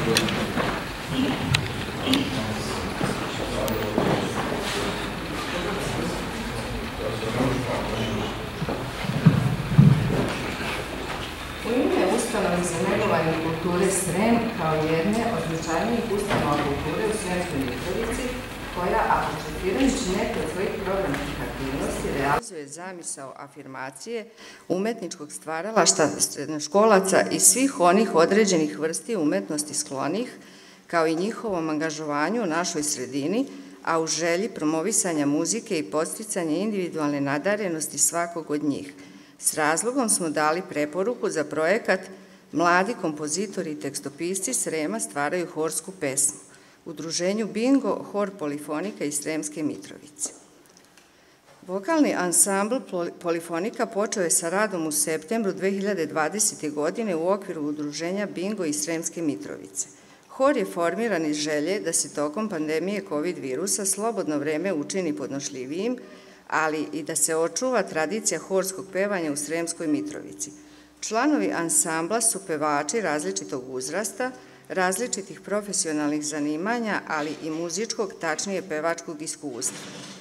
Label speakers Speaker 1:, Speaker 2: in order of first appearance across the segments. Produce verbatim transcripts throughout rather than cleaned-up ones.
Speaker 1: U ime Ustanove za negovanje kulture Srem kao jedne od značajnijih ustanova kulture u Sremskoj Mitrovici, koja, apostrofirajući neke od svojih programskih aktivnosti, realizuje zamisao afirmacije umetničkog stvaralaštva srednjoškolaca i svih onih određenih vrsti umetnosti sklonih, kao i njihovom angažovanju u našoj sredini, a u želji promovisanja muzike i podsticanja individualne nadarenosti svakog od njih. S razlogom smo dali preporuku za projekat Mladi kompozitori i tekstopisci Srema stvaraju horsku pesmu, udruženju Bingo, hor polifonika iz Sremske Mitrovice. Vokalni ansambl polifonika počeo je sa radom u septembru dve hiljade dvadesete. godine u okviru udruženja Bingo iz Sremske Mitrovice. Hor je formiran iz želje da se tokom pandemije kovid virusa slobodno vreme učini podnošljivijim, ali i da se očuva tradicija horskog pevanja u Sremskoj Mitrovici. Članovi ansambla su pevači različitog uzrasta, različitih profesionalnih zanimanja, ali i muzičkog, tačnije pevačkog iskustva.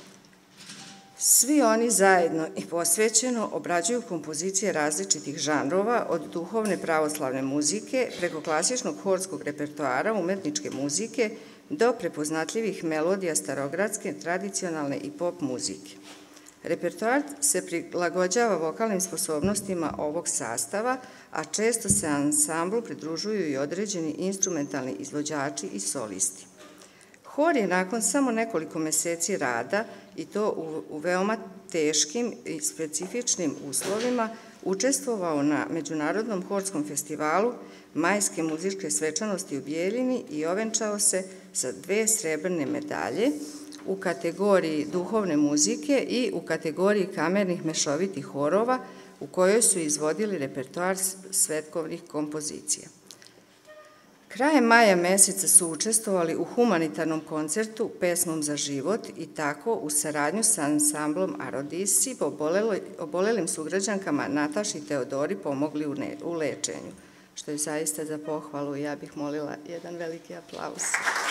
Speaker 1: Svi oni zajedno i posvećeno obrađuju kompozicije različitih žanrova, od duhovne pravoslavne muzike preko klasičnog horskog repertoara umetničke muzike do prepoznatljivih melodija starogradske, tradicionalne i pop muzike. Repertoar se prilagođava vokalnim sposobnostima ovog sastava, a često se ansamblu pridružuju i određeni instrumentalni izvođači i solisti. Hor je nakon samo nekoliko meseci rada, i to u veoma teškim i specifičnim uslovima, učestvovao na Međunarodnom horskom festivalu Majske muzičke svečanosti u Bijeljini i ovenčao se sa dve srebrne medalje u kategoriji duhovne muzike i u kategoriji kamernih mešovitih horova, u kojoj su izvodili repertoar svetkovnih kompozicija. Krajem maja meseca su učestvovali u humanitarnom koncertu Pesmom za život i tako u saradnju sa ansamblom Arodisi obolelim sugrađankama Nataši i Teodori pomogli u lečenju, što je zaista za pohvalu i ja bih molila jedan veliki aplauz.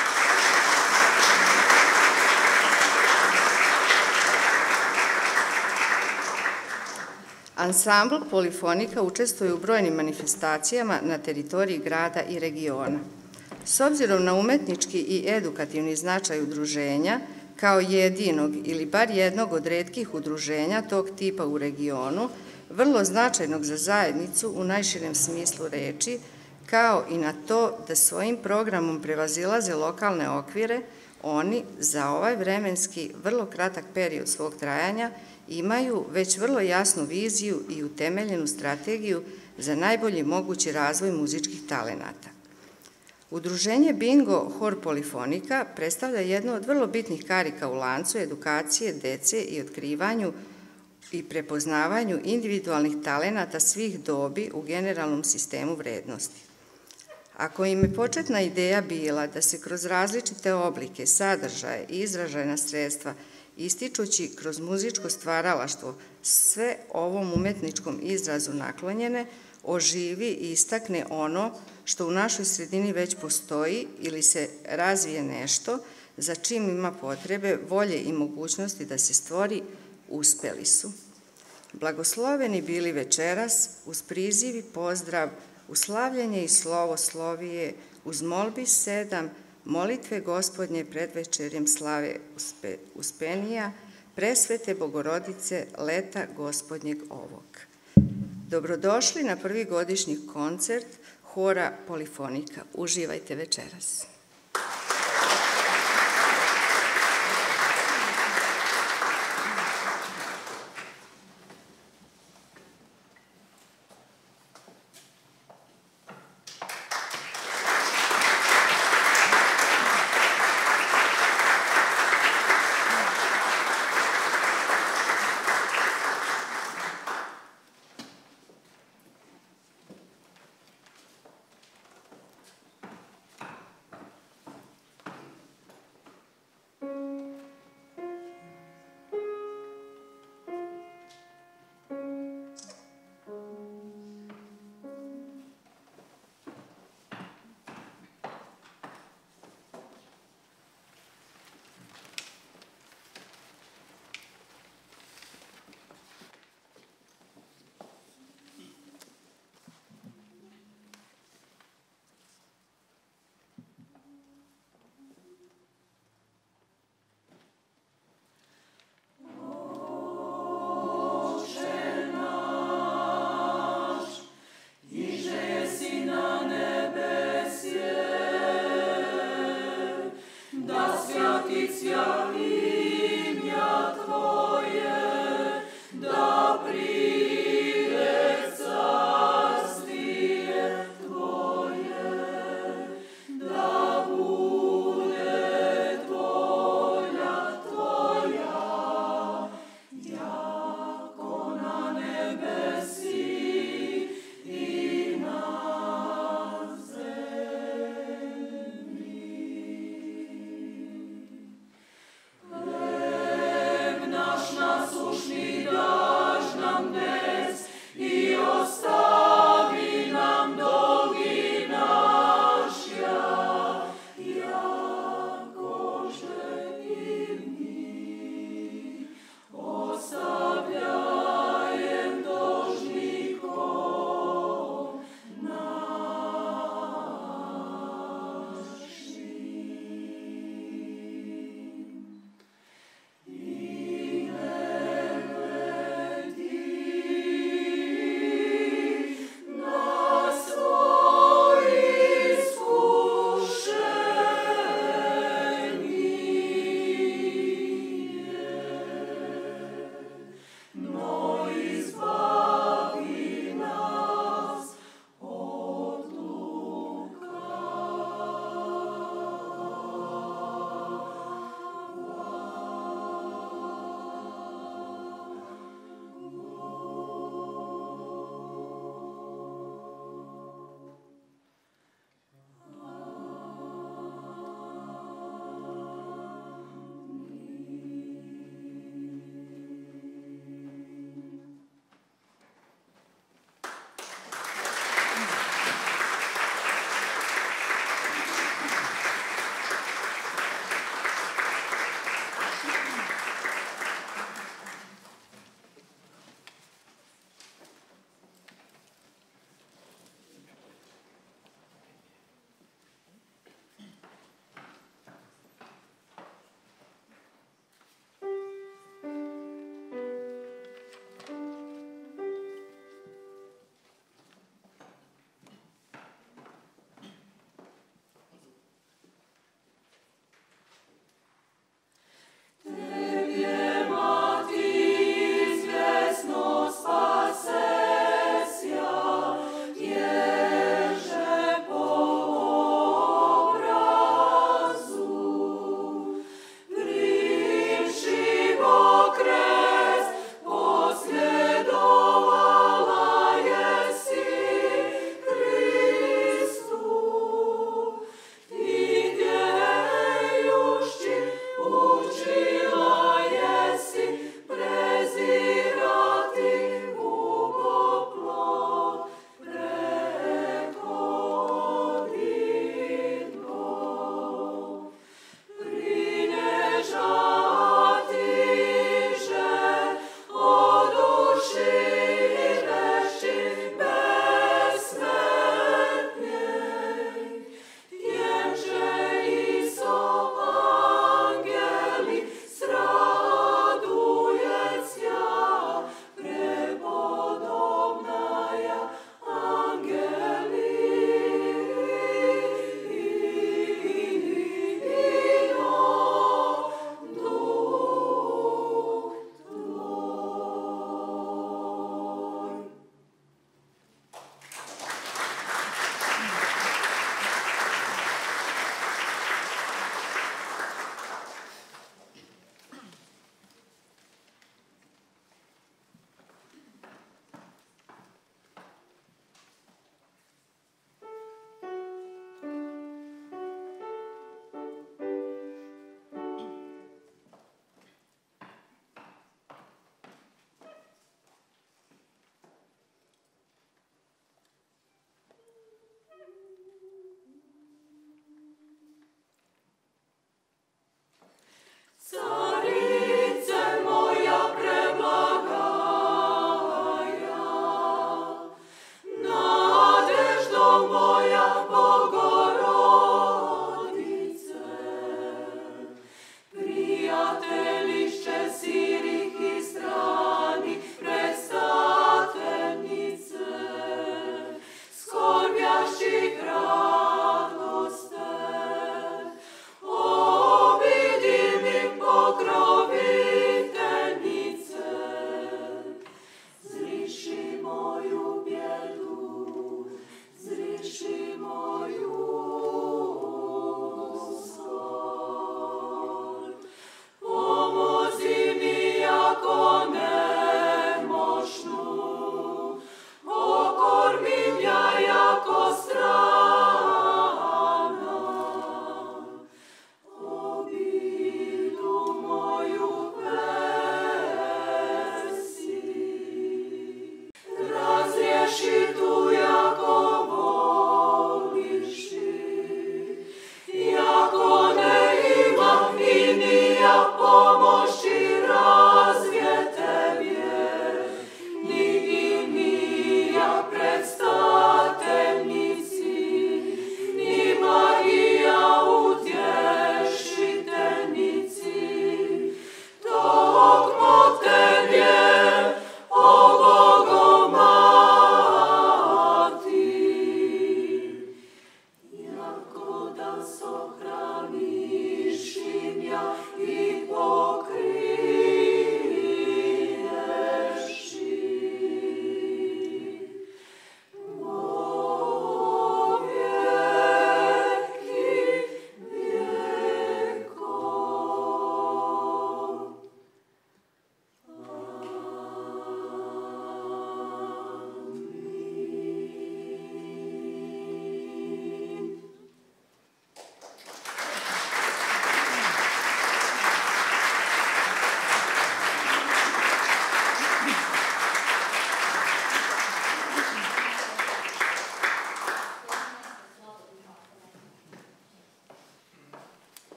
Speaker 1: Ansambl polifonika učestvuje u brojnim manifestacijama na teritoriji grada i regiona. S obzirom na umetnički i edukativni značaj udruženja, kao jedinog ili bar jednog od retkih udruženja tog tipa u regionu, vrlo značajnog za zajednicu u najširem smislu reči, kao i na to da svojim programom prevazilaze lokalne okvire, oni za ovaj vremenski vrlo kratak period svog trajanja imaju već vrlo jasnu viziju i utemeljenu strategiju za najbolji mogući razvoj muzičkih talenata. Udruženje Bingo hor polifonika predstavlja jednu od vrlo bitnih karika u lancu edukacije dece i otkrivanju i prepoznavanju individualnih talenata svih dobi u generalnom sistemu vrednosti. Ako im je početna ideja bila da se kroz različite oblike, sadržaje i izražajna sredstva, ističući kroz muzičko stvaralaštvo sve ovom umetničkom izrazu naklonjene, oživi i istakne ono što u našoj sredini već postoji ili se razvije nešto za čim ima potrebe, volje i mogućnosti da se stvori, uspeli su. Blagosloveni bili večeras uz priziv i pozdrav, uz slavljenje i slovo slovije, uz molbi sedam, molitve Gospodnje pred večerjem slave uspenija, presvete Bogorodice leta Gospodnjeg ovog. Dobrodošli na prvi godišnji koncert hora polifonika. Uživajte večeras.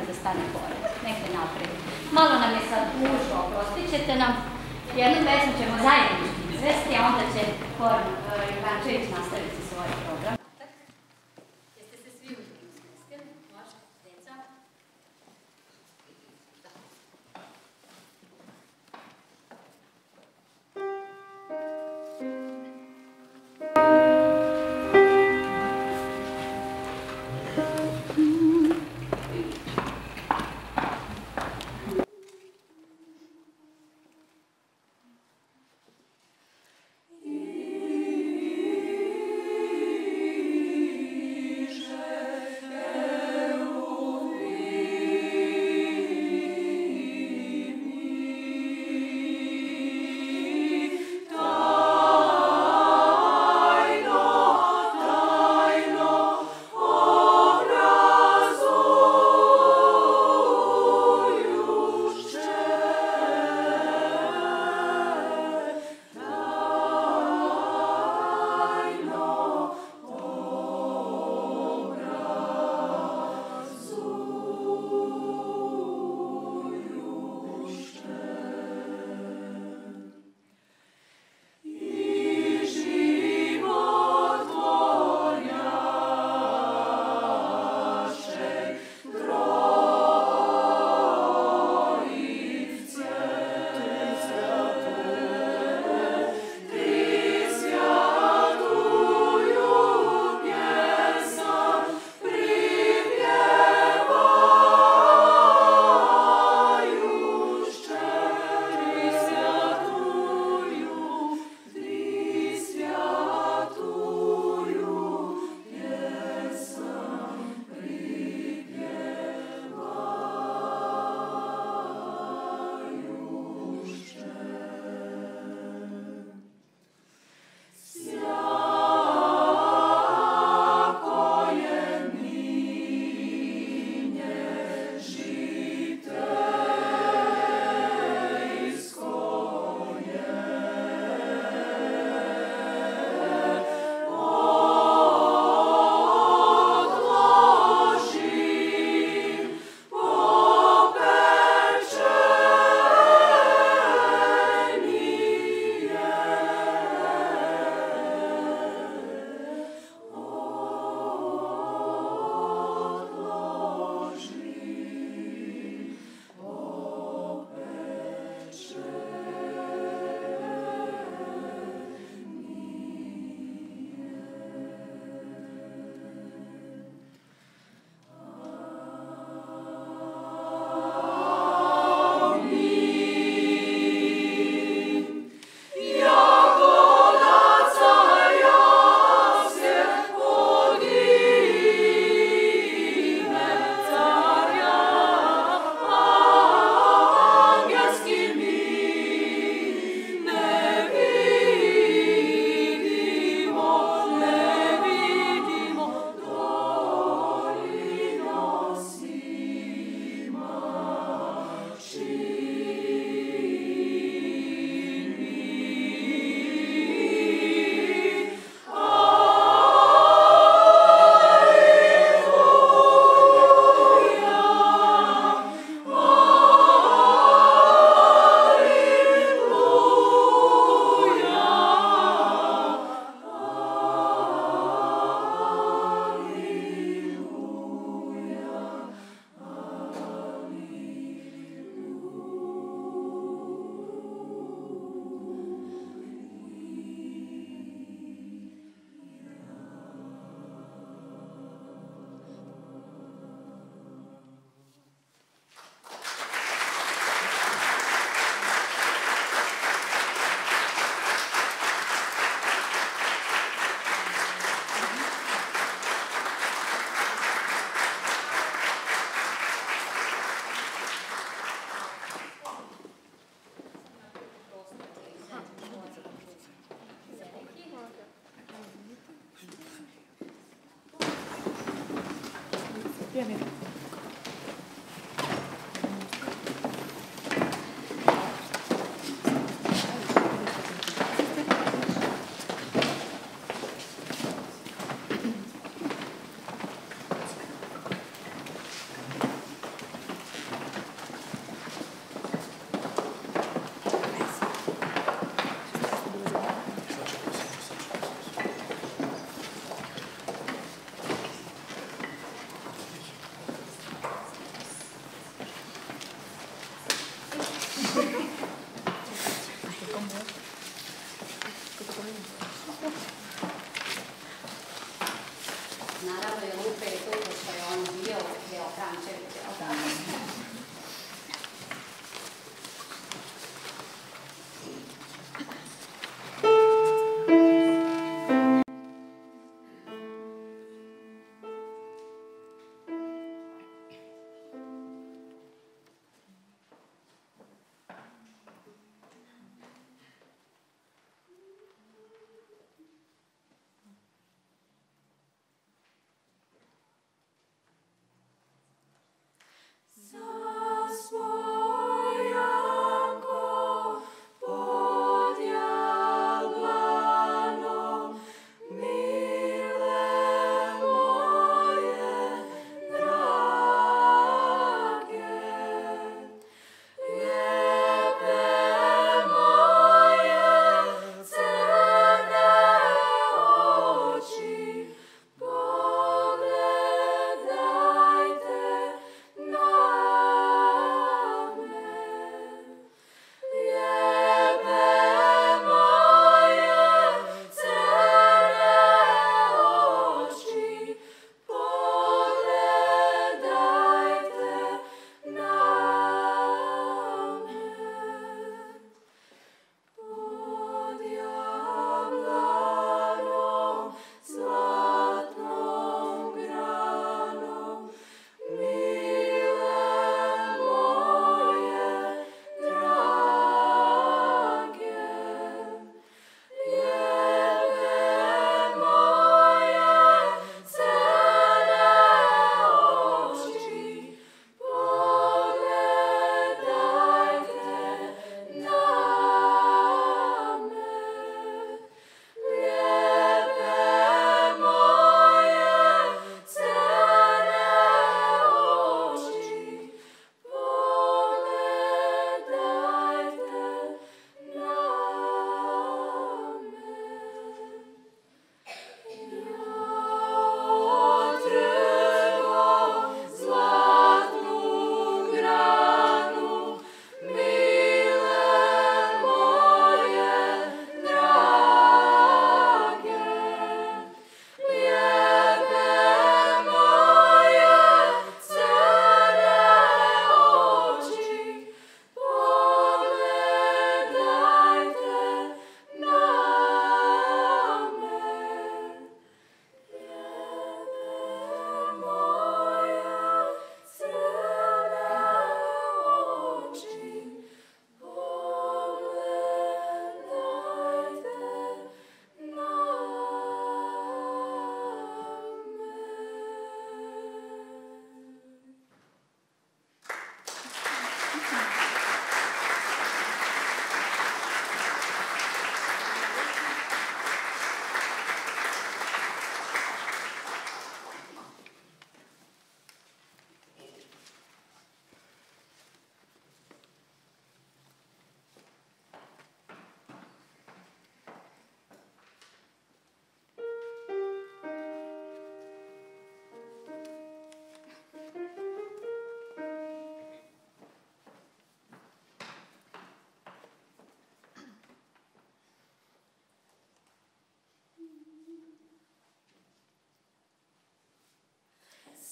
Speaker 2: da stane pored, negde napred. Malo nam je sad gužva, oprostit ćete nam. Jednu pesmu ćemo zajednički izvesti, a onda će Goran Jovančević nastaviti svoj program. Jeste se svi uđeni smestili? Može? Deca?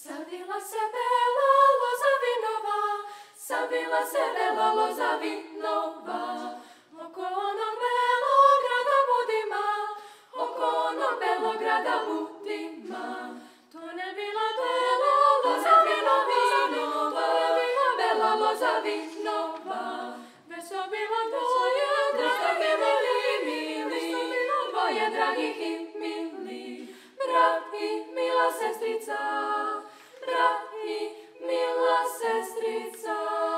Speaker 3: Savila se bela loza vinova, savila se bela loza vinova, oko onog belog grada budima, oko onog belog grada budima. To ne bila bela loza vinova, bela loza vinova, već to bilo dvoje dragih i mili, dvoje dragih i mili, brat i mila sestrica, brat i mila sestrica.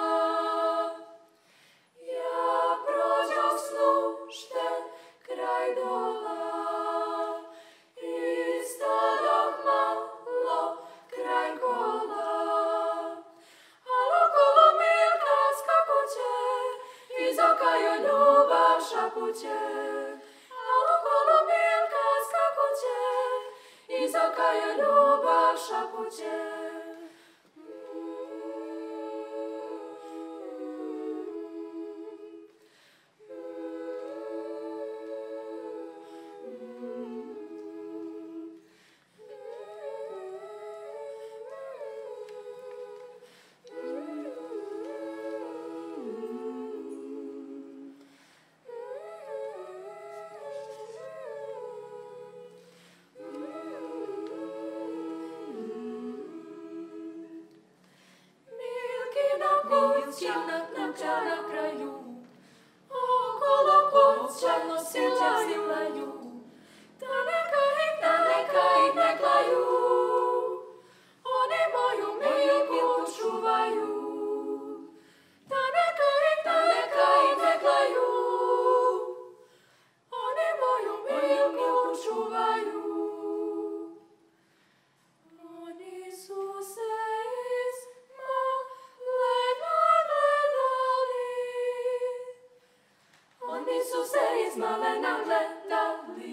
Speaker 3: Ja prođoh slušte kraj dola i stadoh malo kraj kola, al okolo Milka skakuće, iz oka joj ljubav šapuće, al okolo Milka skakuće, iz oka joj ljubav šapuće. Kuća na kraju, okolo kuća silaju, da neka ih, da neka ih ne klaju, oni moju Milku čuvaju. Da neka ih, da neka ih ne klaju, oni moju Milku čuvaju. Oni su se Oni su se izmalena gledali,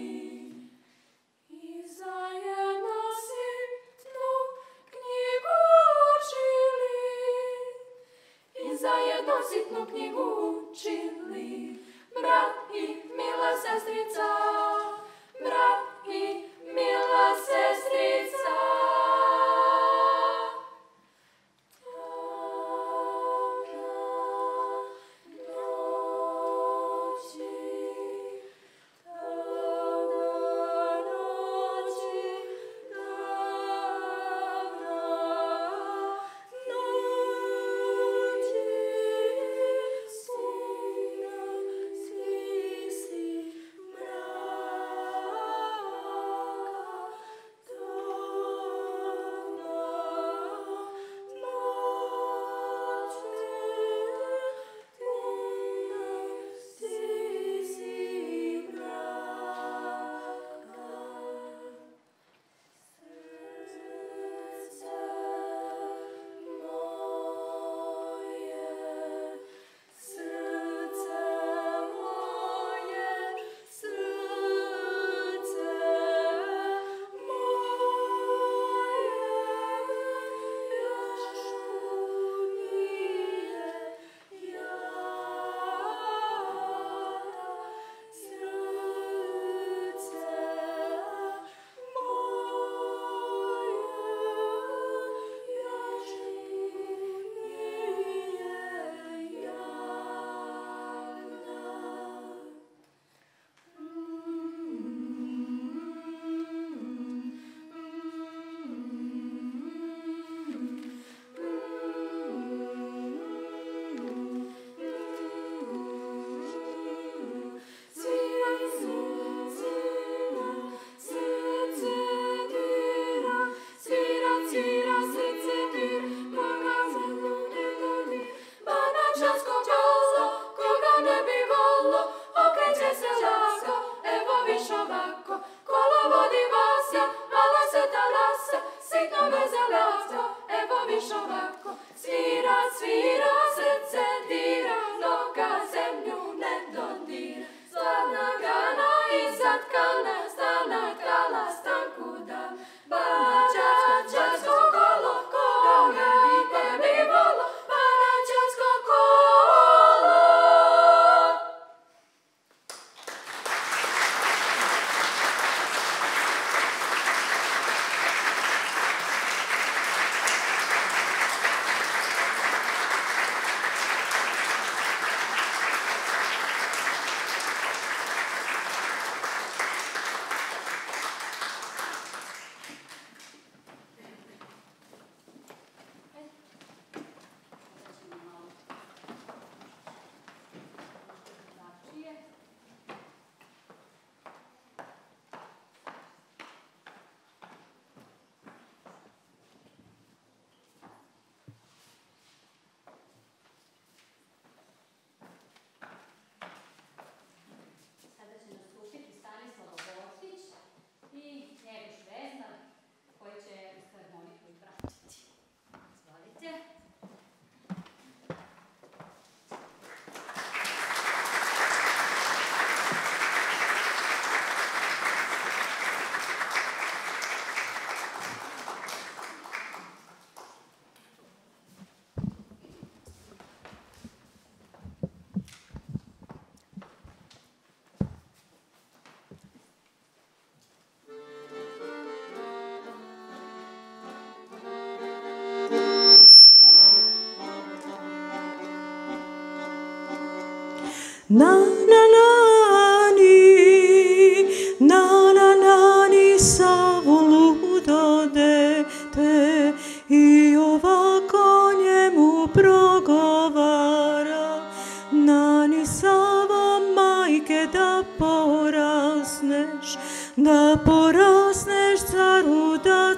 Speaker 3: Na na nani, na na nani, Savo ludo dete, i ovako njemu progovara. Nani, Savo, majke, da porasneš, da porasneš, caru, da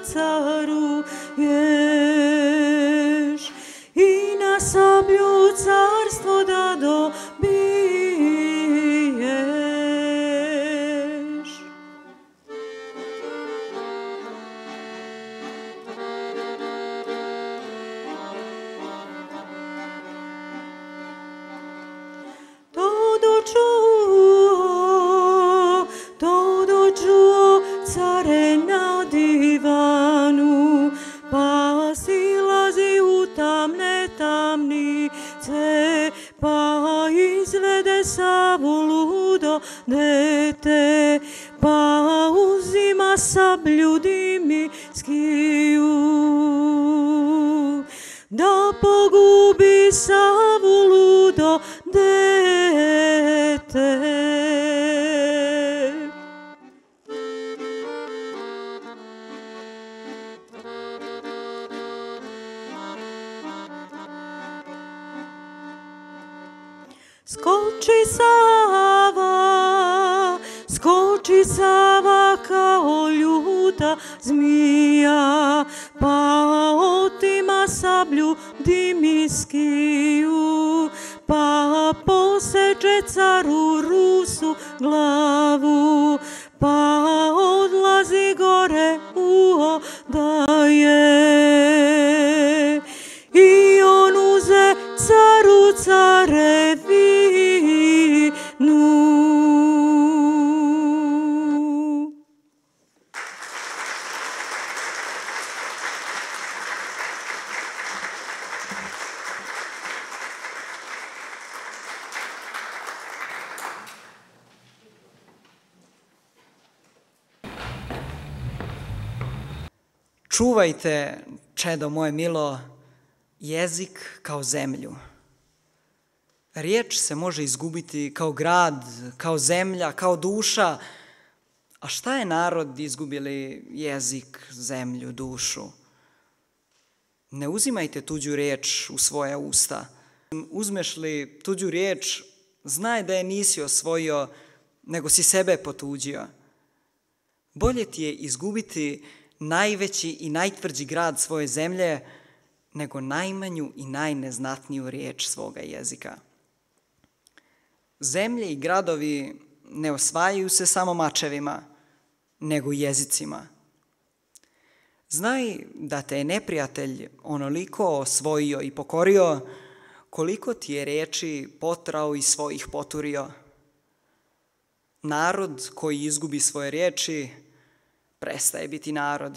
Speaker 3: caruješ, i na sablju carstvo da dobiješ. Todo čuo, todo čuo, care na divanu, pa silazi u tamne tamnice, pa izvede Savu ludo dete, pa uzima sablju dimiskiju, da pogubi Savu ludo dete. Skoči Sava, skoči Sava kao ljuta zmija, pa otima sablju dimiskiju, pa poseče caru Rusu glavu, pa odlazi gore u odaje. I on uze caru carevinu.
Speaker 4: Čuvajte, čedo moje milo, jezik kao zemlju. Riječ se može izgubiti kao grad, kao zemlja, kao duša. A šta je narod izgubili jezik, zemlju, dušu? Ne uzimajte tuđu riječ u svoja usta. Uzmeš li tuđu riječ, znaj da je nisi osvojio, nego si sebe potuđio. Bolje ti je izgubiti najveći i najtvrđi grad svoje zemlje, nego najmanju i najneznatniju riječ svoga jezika. Zemlje i gradovi ne osvajaju se samo mačevima, nego jezicima. Znaj da te je neprijatelj onoliko osvojio i pokorio, koliko ti je riječi potrao i svojih poturio. Narod koji izgubi svoje riječi prestaje biti narod.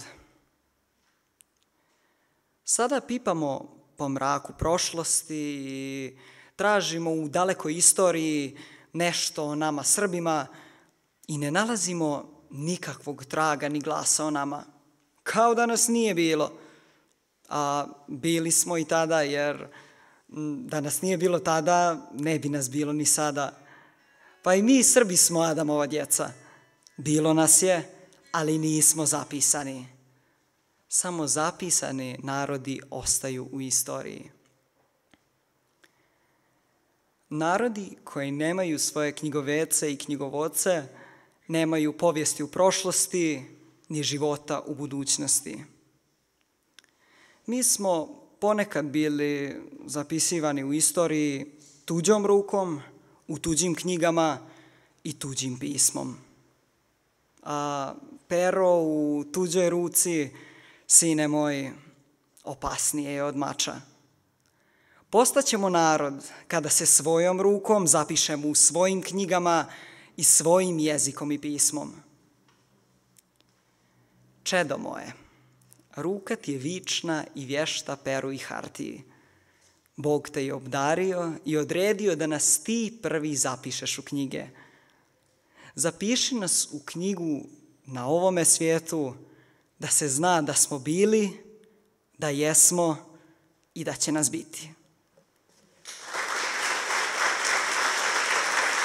Speaker 4: Sada pipamo po mraku prošlosti i tražimo u dalekoj istoriji nešto o nama Srbima i ne nalazimo nikakvog traga ni glasa o nama. Kao da nas nije bilo. A bili smo i tada, jer da nas nije bilo tada, ne bi nas bilo ni sada. Pa i mi Srbi smo Adamova djeca. Bilo nas je, ali nismo zapisani. Samo zapisani narodi ostaju u istoriji. Narodi koji nemaju svoje knjigovece i knjigovodce, nemaju povijesti u prošlosti, ni života u budućnosti. Mi smo ponekad bili zapisivani u istoriji tuđom rukom, u tuđim knjigama i tuđim pismom. A pero u tuđoj ruci, sine moj, opasnije je od mača. Postaćemo narod kada se svojom rukom zapišemo u svojim knjigama i svojim jezikom i pismom. Čedo moje, ruka ti je vična i vješta peru i hartiji. Bog te je obdario i odredio da nas ti prvi zapišeš u knjige. Zapiši nas u knjigu na ovome svijetu, da se zna da smo bili, da jesmo i da će nas biti.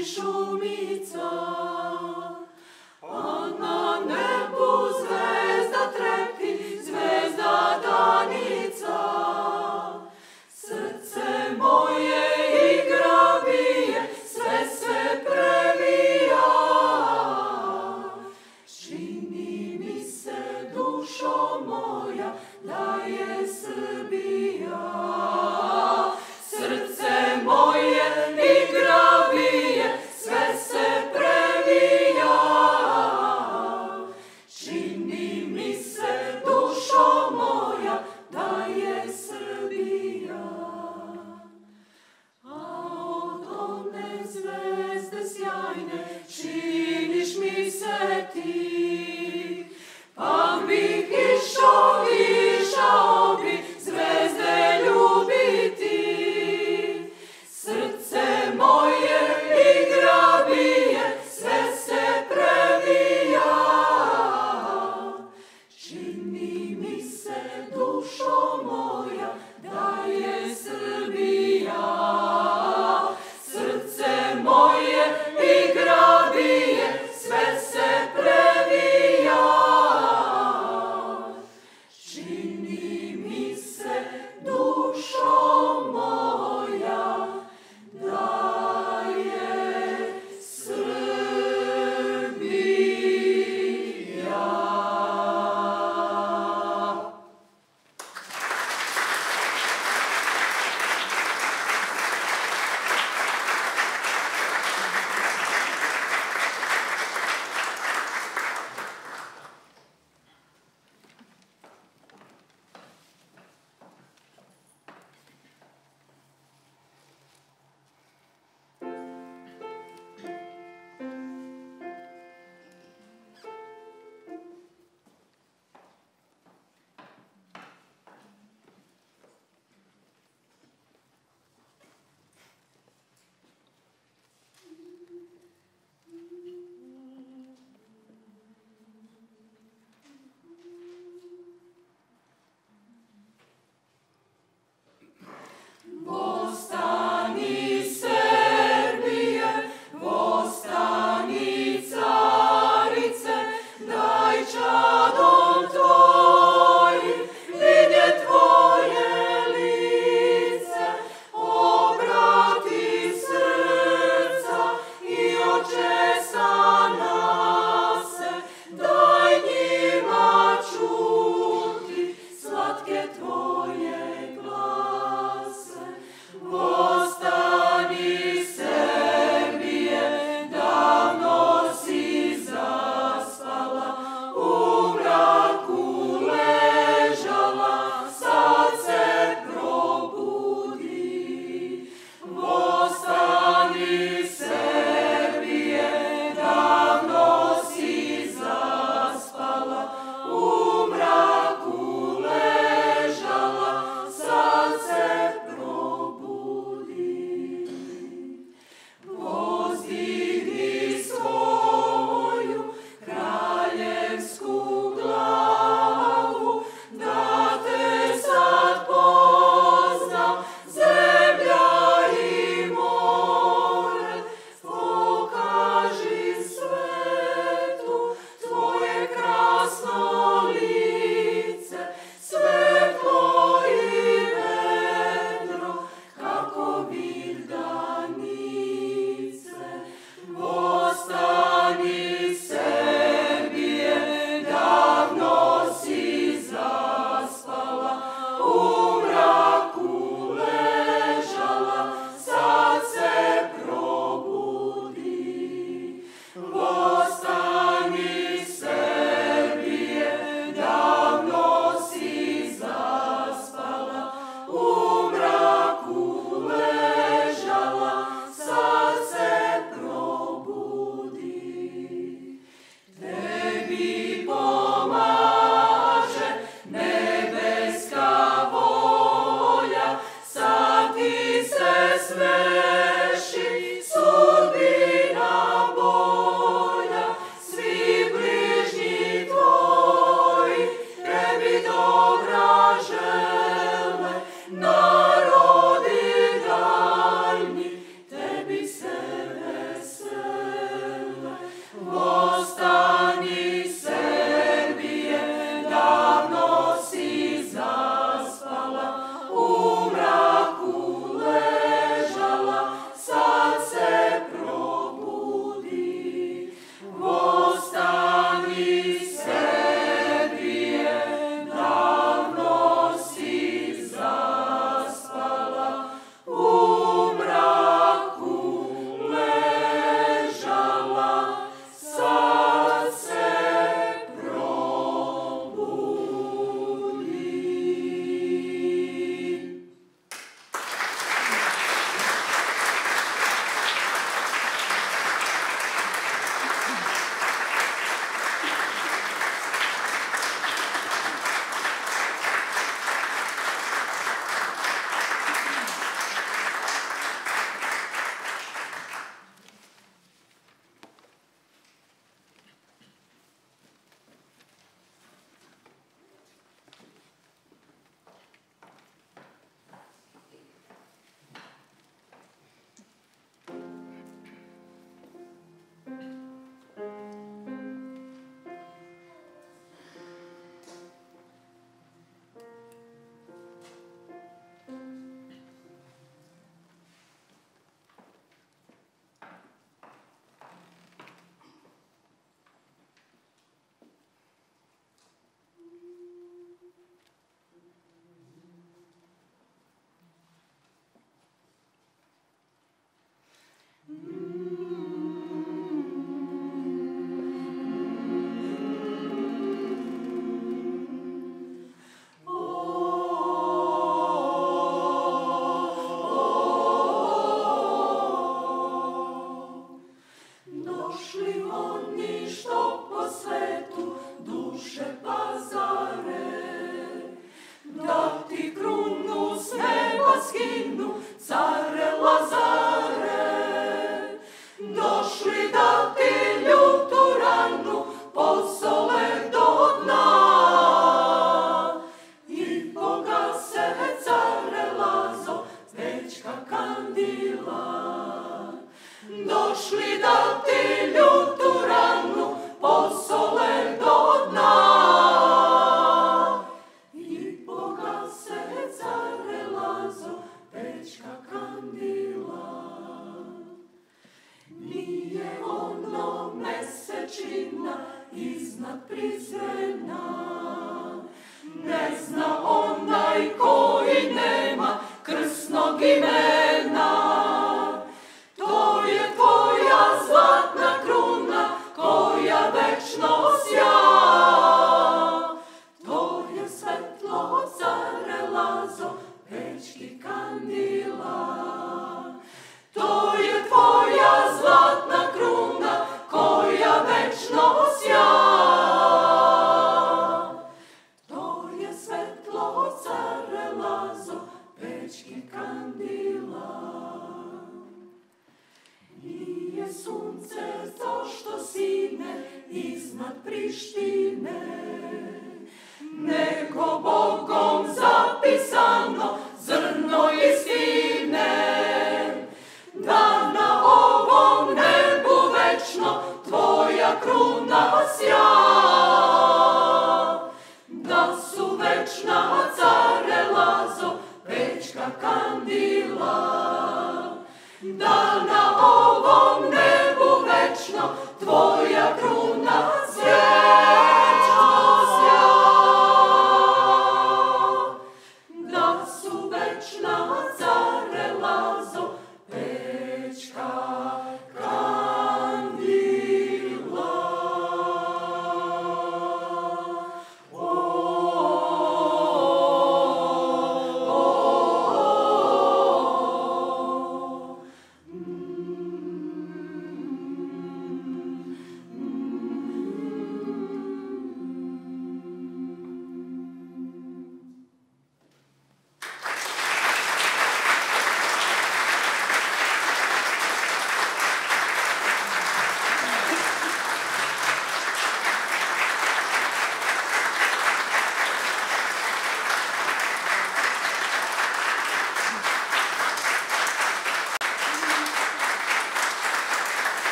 Speaker 3: šumica, a na nebu zvezda trepti, zvezda danica. Srce moje igra bije, sve se previja. Čini mi se, dušo moja, da je Srbija. Srce moje igra bije, sve se previja. Čini mi se, dušo moja, da je Srbija. A od one zvezde sjajne činiš mi se ti, pa bih išao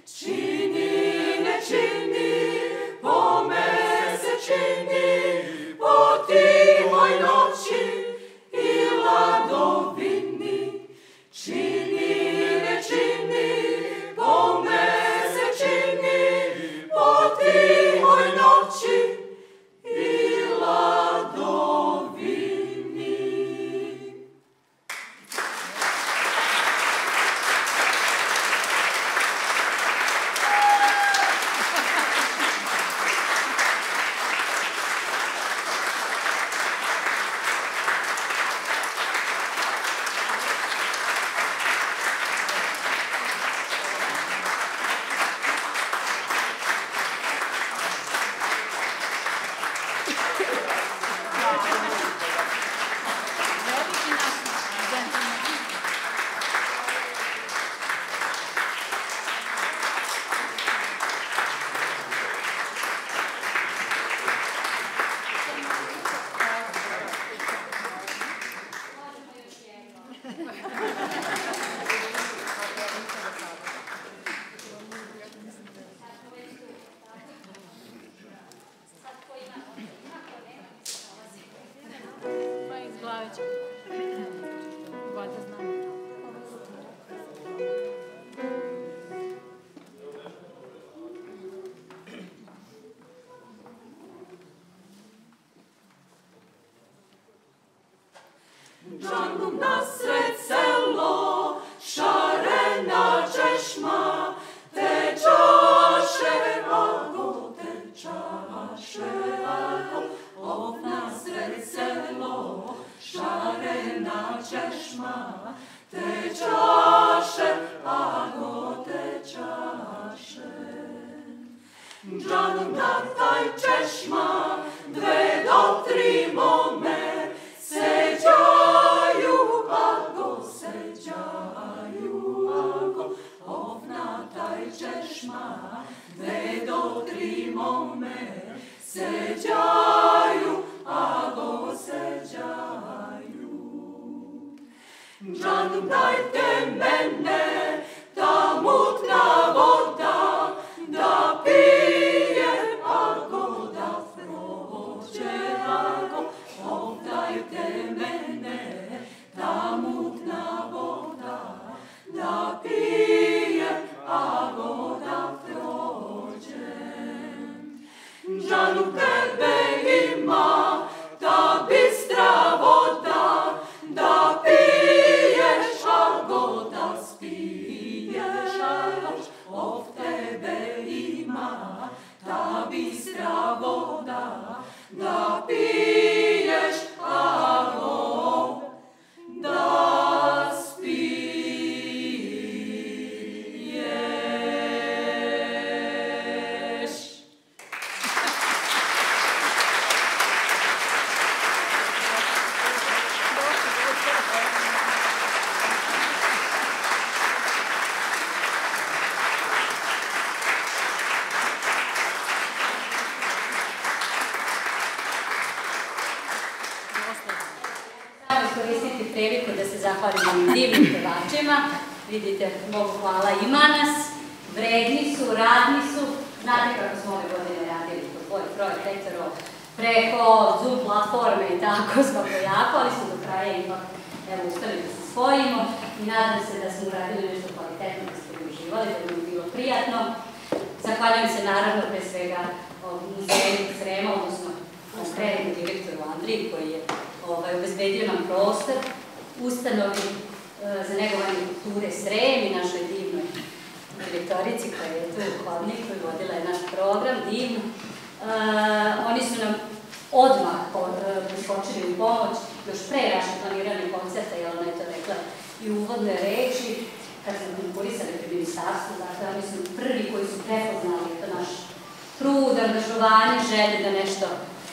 Speaker 3: Čini, ne čini, po mesečini, po tihoj noći i ladovini. Čini, ne čini, po mesečini, po tihoj noći i ladovini. Džandum nasred selo, šarena češma, tečaše ako, tečaše ako, ov nasred selo, šarena češma, tečaše ako, tečaše. Džandum na taj češma, dve do tri momer, seđaju ako, seđaju ako, ovna taj češma, dve do tri momer, seđaju ako, seđaju. Džandum dajte mene, ta mutna voda, da pije ako, da prođe ako, dajte mene, ta mutna voda, da pije, ako da prođem. Džandum tebe ima, ta bistra voda, da piješ, ako da spiješ, ov tebe ima, ta bistra voda, da piješ, ako da spiješ.
Speaker 2: Iskoristiti priliku da se zahvalim ovim divnim pevačima. Vidite, Bogu hvala, ima nas, vredni su, radni su. Znate kako smo ove godine radili kod tvoj projekt Etero preko Zoom platforme i tako smo pojako, ali smo do kraja ipak uspeli da se spojimo i nadam se da smo uradili nešto kvalitetno, da ste uživali, da bi bilo prijatno. Zahvaljujem se naravno pre svega muzeju Srema, odnosno kreativnom direktoru Andriji koji je obezbedio nam prostor, ustanovi za negovanje kulture Srem i našoj divnoj direktorici koja je tu u Hodniku i vodila je naš program, divno. Oni su nam odmah priskočili u pomoć, još pre naše planirane koncerta, jer ona je to rekla i uvodne reči, kad smo konkurisali pri ministarstvu, dakle oni su prvi koji su prepoznali to naš trud, angažovanje, želje da nešto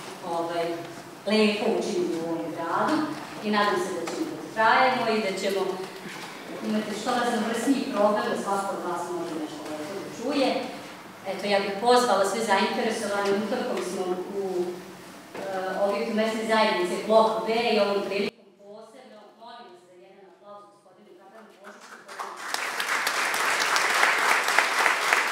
Speaker 2: lepo učiniti u ovom gradu i nadam se da ćemo da trajemo i da ćemo imati što raznovrsniji program da svako od vas može nešto lepo da čuje. Eto, ja bih pozvala sve zainteresovane, utorkom smo u objektu mesne zajednice Blok B i ovom prilikom posebno molim vas za jedan aplauz gospodinu Kapranu Božiću.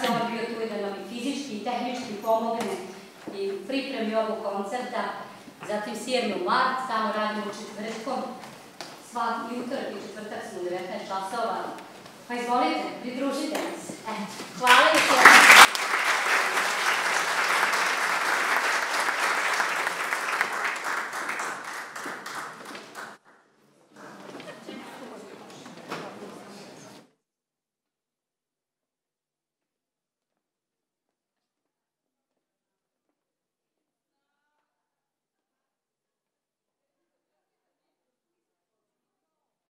Speaker 2: se on bio tu da nam i fizički i tehnički pomogne i pripremi ovog koncerta. Zatim sedmi mart, tamo radimo četvrtkom, svaki utorak i četvrtak smo u devetnaest časova. Pa izvolite, pridružite nas. Hvala još